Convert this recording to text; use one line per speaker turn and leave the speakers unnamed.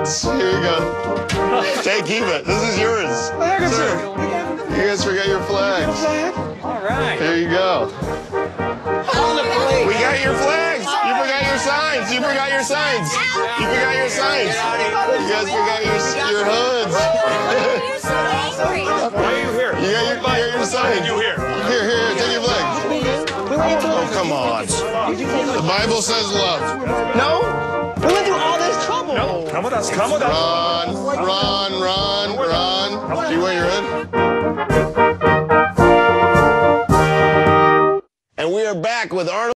hoods. Here you go. Keep it. This is yours. Sir, you guys forgot your flags.
All right.
Here you go. We got your flags. You forgot your signs. You forgot your signs. You forgot your signs. You guys forgot your hoods.
Why are you here?
You got your signs.
You here?
Here, take your flag. Oh, come on. The Bible says love.
No? We went through all this trouble.
No, come with us. Come with us.
Run. Do you wear your hood? And we are back with Arnold.